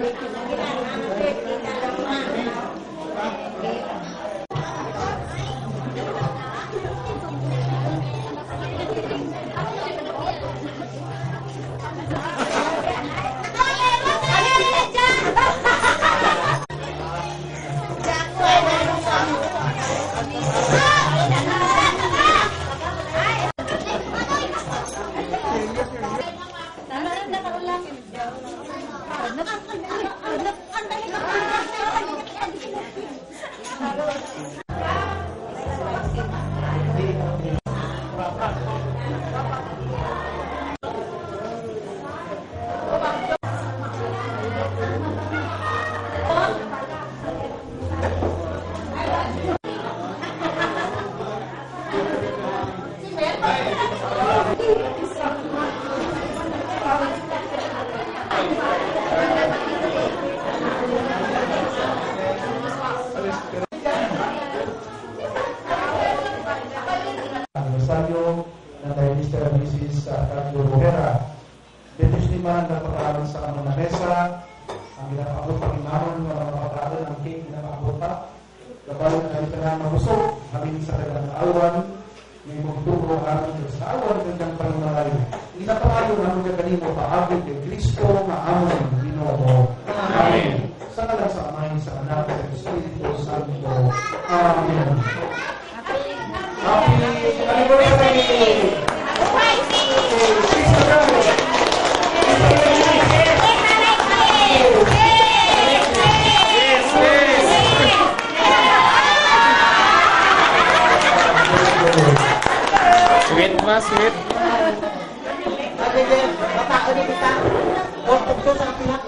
aniversario ng kay Mr. and Mrs. Carlo Rivera. Betis naman na pag-aaral sa kanong mesa, ang ginapakot pakinamon ng mga pag-aaral ng cake ginapakot pa. Kapag nalitanang mabusog, kami sa kanilang awan, may magturo ang sa awan ng kanilang panunalayo. Inapangayo namin ka kanino paabot kay Kristo na amon Ginoo. Amen. Sa ngalan sa Ama, sa Anak, sa Espiritu Santo. Amen. Happy anniversary! Sweet mas, sweet. Sabi din, bata ulit kita. Huwag ko sa pinak.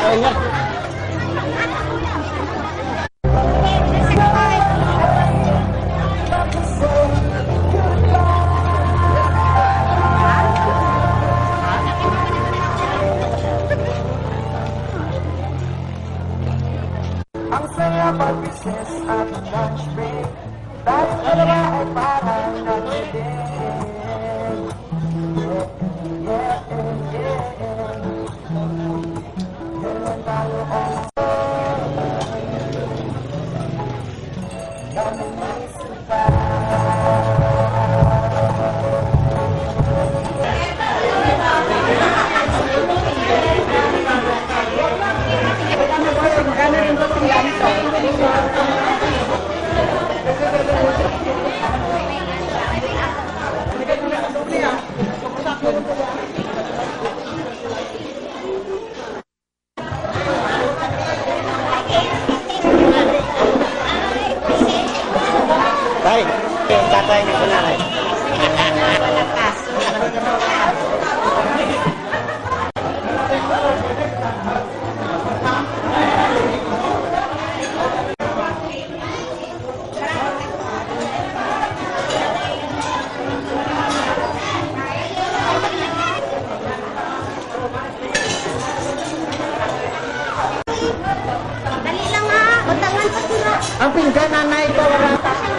Ang saya pag-business at lunch break, dahil dalawa ay parang nag-date. Ganyan tayo ang daming maisipan. Tay, tatay niyo po nanay. Dali lang ha, utangan pa sila. Ang pinggan nanay ko wala.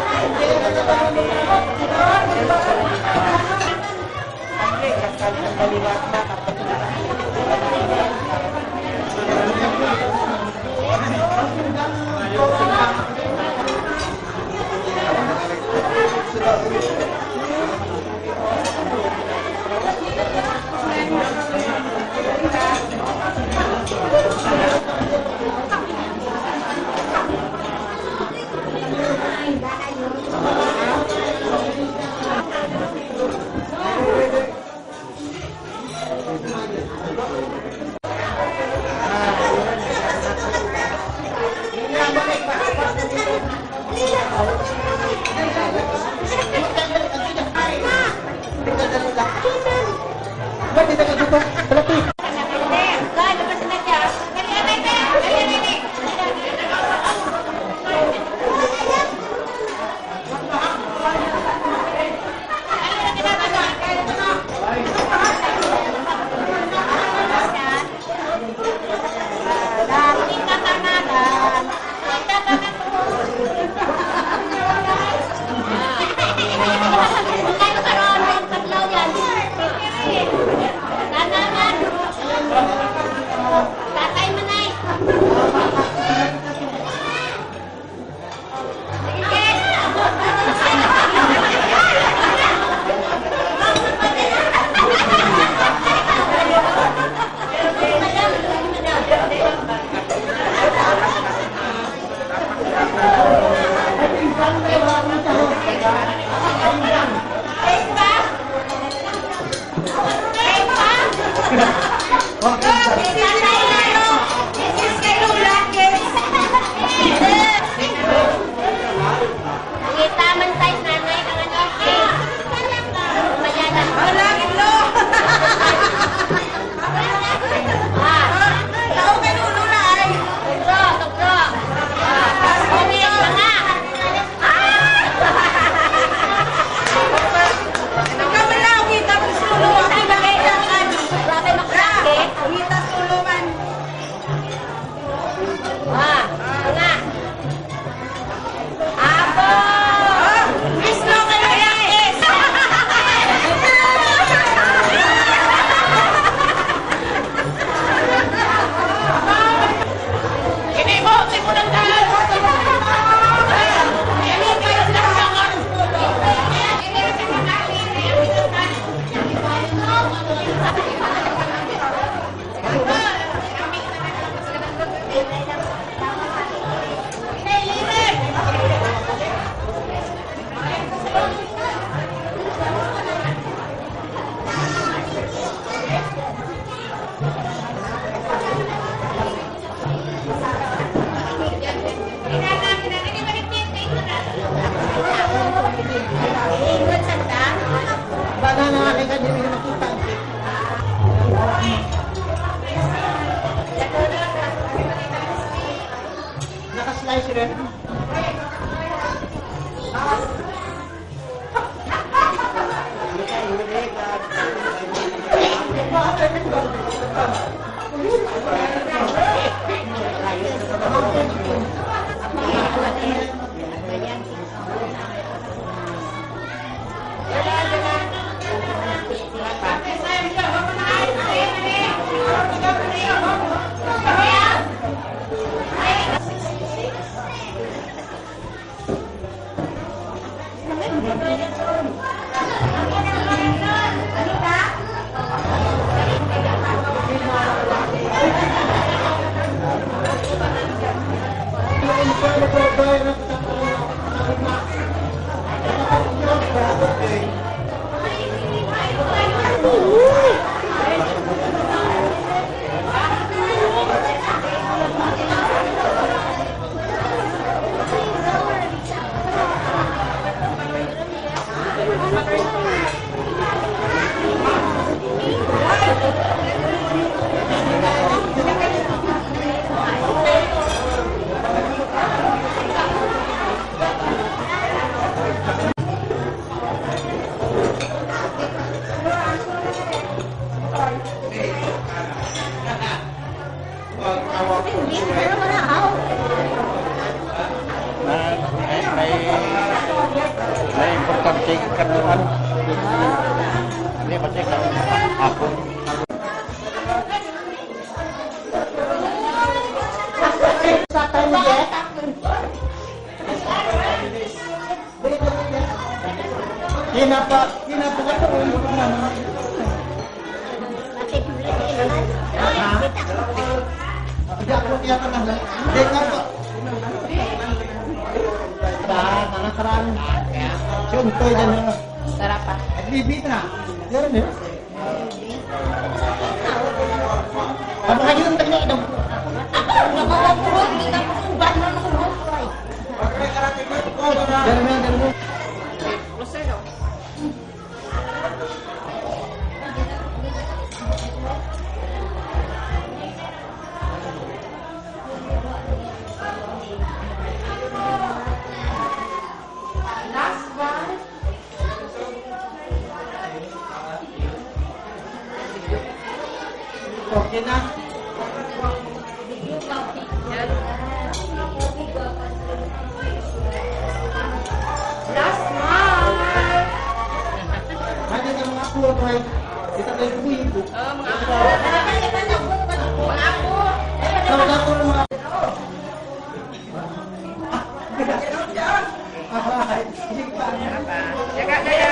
Tatay manay. Taman size nanay ng ano? Mayanan. Malangit lo. Ikaw kay Lulu na ay. Tugro. Umiyak ka nga. Ikaw man lang, kita ko sulo. Ay, bakit lang ano? Grabe makrake. Kita sulo man. Nga. Apo! Miss no kayo yes! Ini mo! Tipo ng dahil! Ini kayo lang sangan! Banana nga ka din nakita. slice rin. May importante kanuan. Ini pasti aku. Kenapa kata untuk mana? Tidak perlu dia tenang. Dengar kok. Tanah keran. Contoh dan Sarapan. bibit na. Meron eh. Apa lagi yung tanya dong? Dari. Okay na. Last one. Hadi ka mga pulo tayo. Kita tayo kubo. Ako mga Jaga gaya.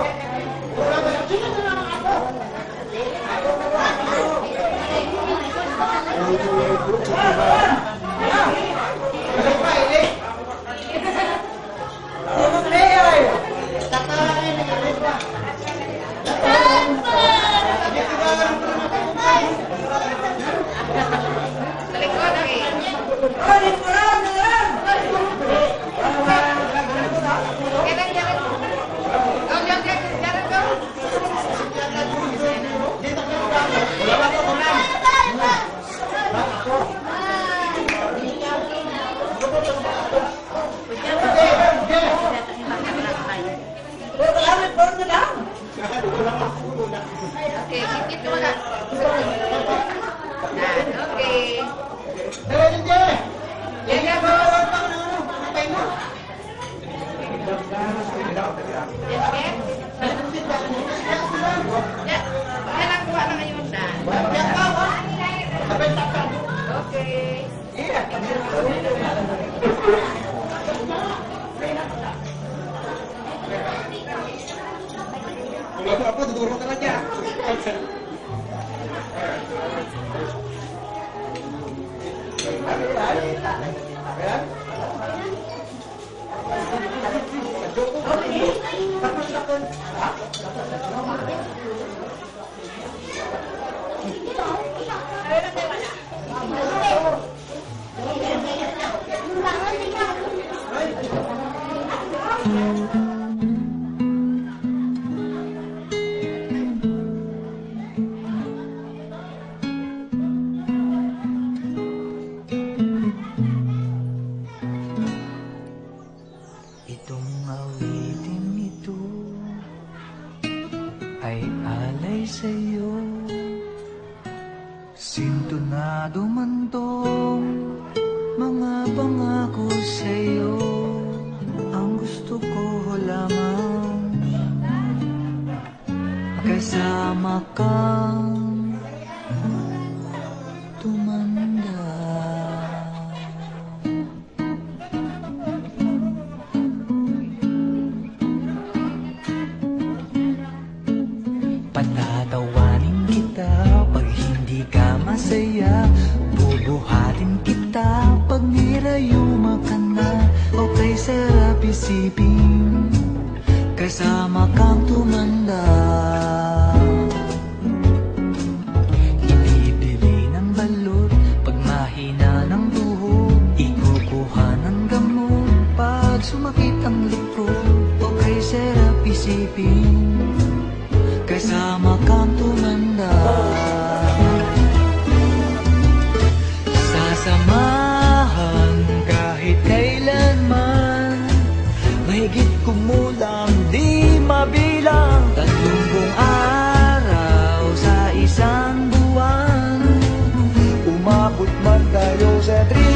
Oke, sedikit cuma nggak. Nah, oke. Ya, ya, bos. Ya, oke. Ya, kailan kuha na ngayon na. Oke. apa duduk aja. tong mga pangako sa'yo. Ang gusto ko lamang kasama kang tumanda. Patatawanin kita pag hindi ka masaya, bubuhatin kita pag nirayuma ka na. Okay, sarap isipin kasama kang tumanda. Ibibili ng balot pag mahina ng tuhod, ikukuha ng gamot pag sumakit ang likod. Okay, sarap isipin kasama kang tumanda. Sasamahan kahit kailanman, mahigit kumulang di mabilang. 30 araw sa isang buwan, umabot man tayo sa 3